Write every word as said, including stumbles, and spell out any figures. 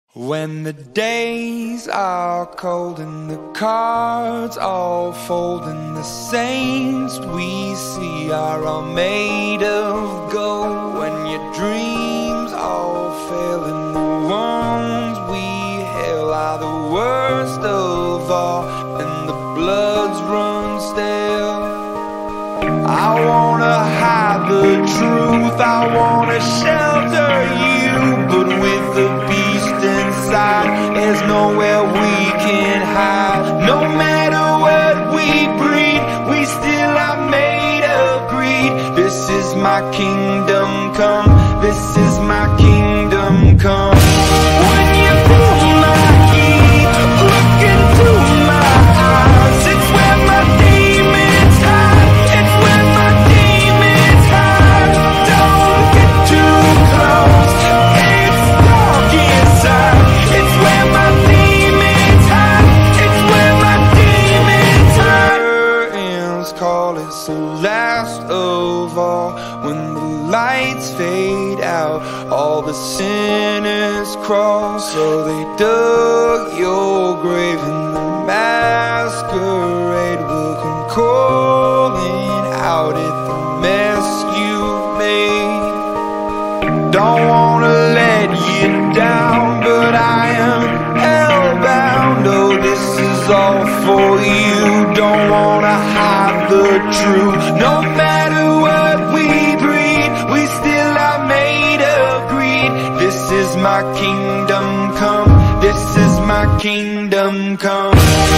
When the days are cold and the cards all fold and the saints we see are all made of gold, when your dreams all fail and the ones we hail are the worst of all and the bloods run stale, I wanna hide the truth, I wanna shelter you, but with the beast inside, there's nowhere we can hide. No matter what we breed, we still are made of greed. This is my kingdom come, this is my kingdom come. When you pull my heat, look into my eyes, it's where my demons hide, it's where my demons hide. Don't get too close, it's dark inside, it's where my demons hide, it's where my demons hide. Curtains call, it's the last of all. When the lights fade out, all the sinners crawl. So they dug your grave and the masquerade will come calling out at the mess you've made. Don't wanna let you down, but I am hellbound. Oh, this is all for you. Don't wanna hide the truth. No matter what we breed, we still are made of greed. This is my kingdom come, this is my kingdom come.